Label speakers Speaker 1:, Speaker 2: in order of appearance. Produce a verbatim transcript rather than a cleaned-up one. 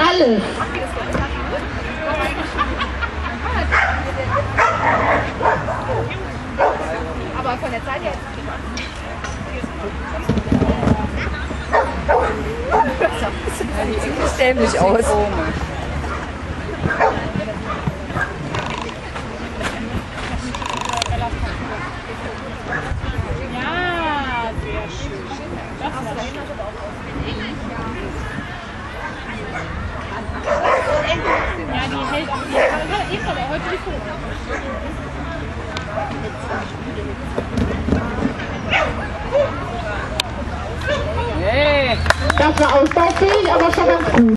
Speaker 1: Alles.
Speaker 2: Aber von der Zeit her
Speaker 3: sieht dämlich aus.
Speaker 2: Ja, sehr schön. Das war schön. Ja, die hält auch die. Aber eben aber heute nicht so.
Speaker 1: Das war ausbaufähig, aber schon ganz gut.